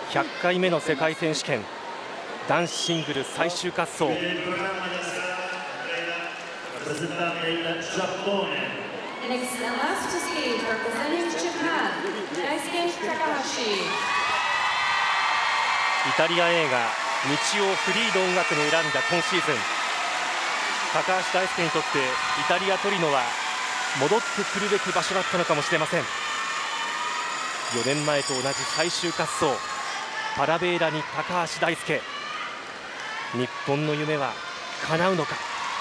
100回目の世界選手権男子シングル最終滑走。イタリア映画「道をフリーの音楽」に選んだ今シーズン、高橋大輔にとってイタリア・トリノは戻ってくるべき場所だったのかもしれません。4年前と同じ最終滑走、パラベーラに高橋大輔、日本の夢は叶うのか。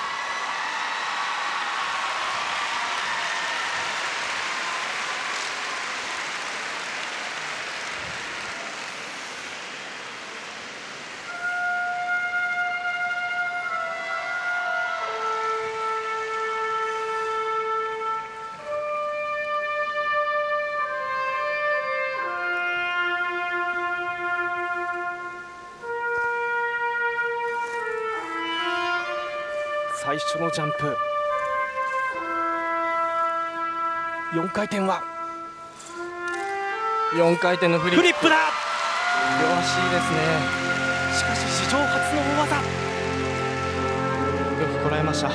最初のジャンプ、4回転は 4回転のフリップだ。 両足ですね。 しかし史上初の大技、 よくこらえました。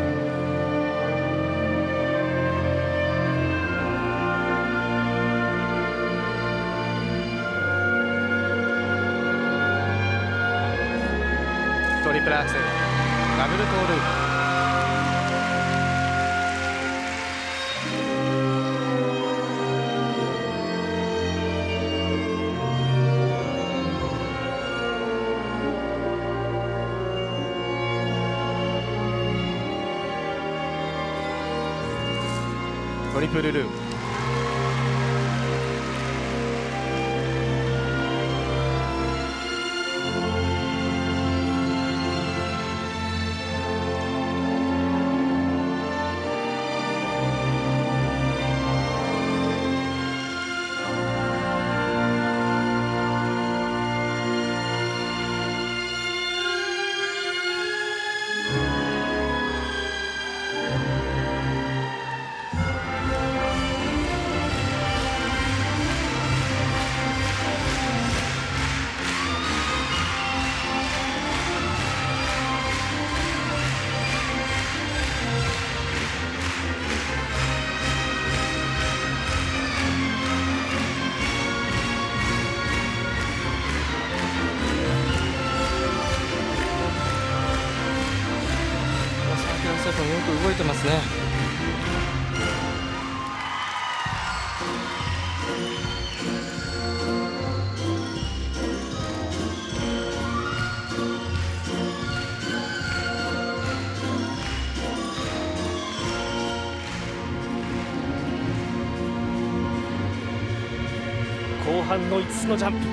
トリプルアクセル、ダブルトーループ。トリプルループ。よく動いてますね。 後半の5つのジャンプ、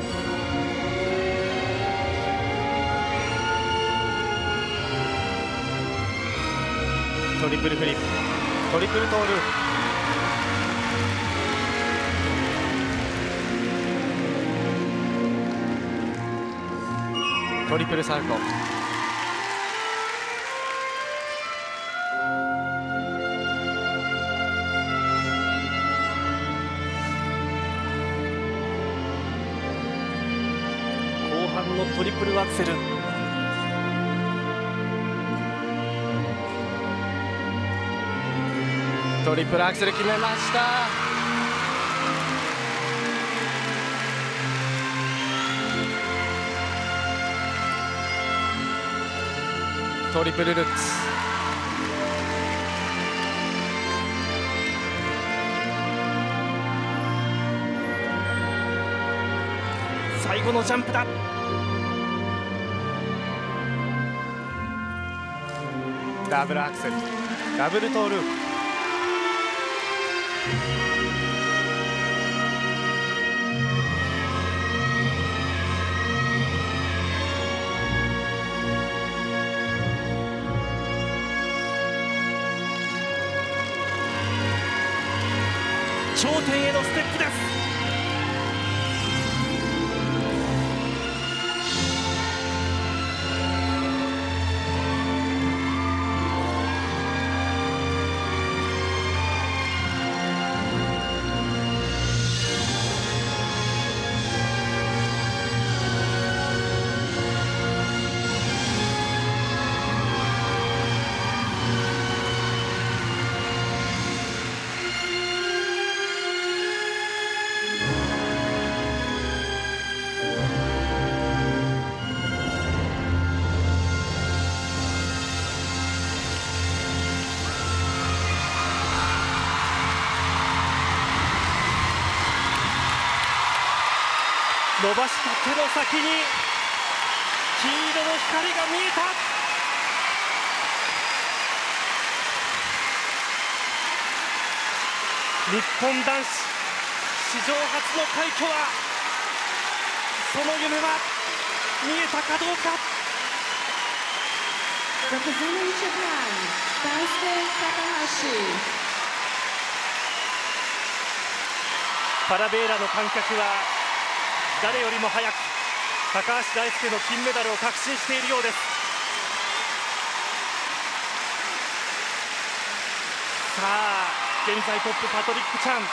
トリプルフリップ、トリプルトーループ、トリプルサルコウ。 後半のトリプルアクセル、 トリプルアクセル決めました。トリプルルッツ。 最後のジャンプだ。 ダブルアクセル、 ダブルトーループ。頂点へのステップです。 伸ばした手の先に黄色の光が見えた。日本男子史上初の快挙は、その夢は見えたかどうか。 Representing Japan, Daisuke Takahashi. パラベーラの観客は誰よりも早く高橋大輔の金メダルを確信しているようです。さあ現在トップパトリック・チャン、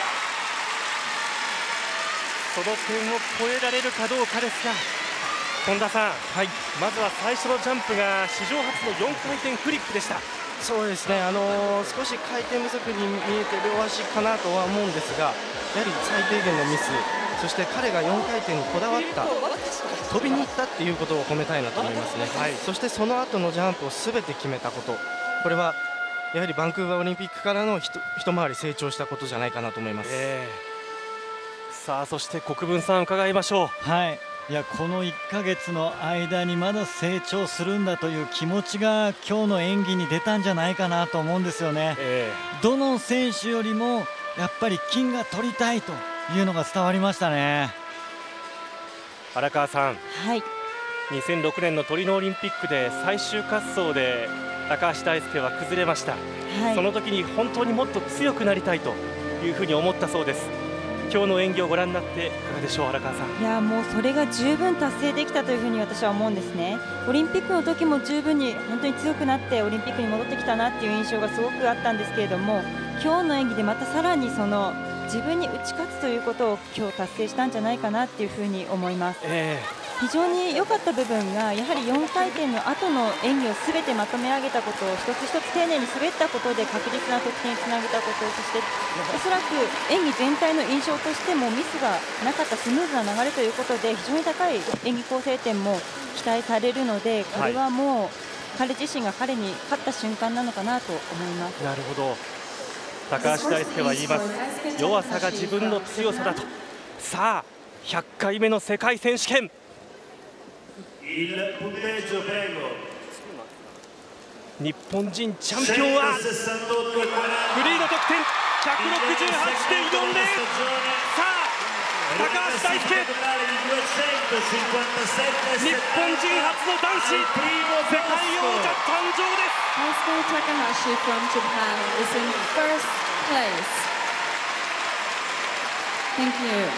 その点を超えられるかどうかですが、本田さん、 はい、 まずは最初のジャンプが史上初の4回転フリップでした。 そうですね、少し回転不足に見えて両足かなとは思うんですが、やはり最低限のミス、そして彼が4回転にこだわった、飛びに行ったっていうことを褒めたいなと思いますね、はい、そしてその後のジャンプをすべて決めたこと、これはやはりバンクーバーオリンピックからの一回り成長したことじゃないかなと思います。 さあそして国分さん伺いましょう。 はい、いやこの1ヶ月の間にまだ成長するんだという気持ちが今日の演技に出たんじゃないかなと思うんですよね。どの選手よりもやっぱり金が取りたいというのが伝わりましたね。 荒川さん、 はい、 2006年のトリノオリンピックで最終滑走で高橋大輔は崩れました、はい、その時に本当にもっと強くなりたいというふうに思ったそうです。今日の演技をご覧になっていかがでしょう、荒川さん。 いやもうそれが十分達成できたというふうに私は思うんですね。オリンピックの時も十分に本当に強くなってオリンピックに戻ってきたなっていう印象がすごくあったんですけれども、今日の演技でまたさらにその自分に打ち勝つということを今日達成したんじゃないかなっていうふうに思います。非常に良かった部分がやはり4回転の後の演技をすべてまとめ上げたことを、一つ一つ丁寧に滑ったことで確実な得点につなげたこと、そしておそらく演技全体の印象としてもミスがなかったスムーズな流れということで非常に高い演技構成点も期待されるので、これはもう彼自身が彼に勝った瞬間なのかなと思います。 なるほど、高橋大輔は言います。弱さが自分の強さだと。さあ100回目の世界選手権、日本人チャンピオンはフリーの得点 168.40。 さあ高橋大輔、日本人初の男子世界王者誕生です。 Daisuke Takahashi from Japan is in first place. Thank you.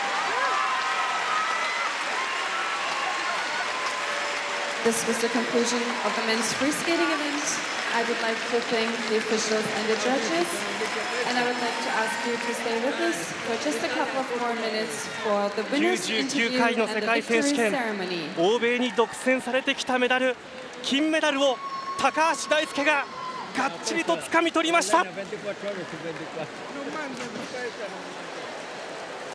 This was the conclusion of the men's free skating event. I would like to thank the officials and the judges, and I would like to ask you to stay with us for just a couple of more minutes for the winners interview and the victory ceremony. 欧米に独占されてきたメダル、金メダルを高橋大輔ががっちりと掴み取りました。